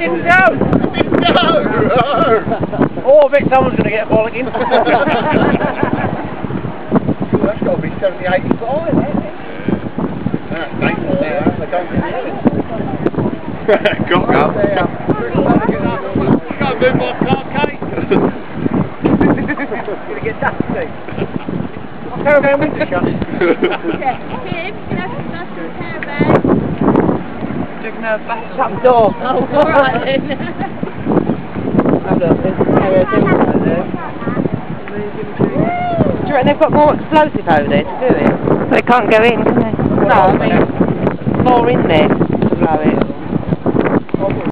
didn't go! Oh, I bet someone's going to get a bollocking. That's got to be 70, 85, isn't it? That's thankful there. I don't think Got it. You got to move my car, Kate. You're going to get dusty. I'll caravan window shut. Yeah, Kim, that's the caravan. You're going to shut the door. Oh, alright then. Oh look, there's a area there. Do you reckon they've got more explosive over there to do it? They can't go in, can they? No, I mean, more in there to blow it.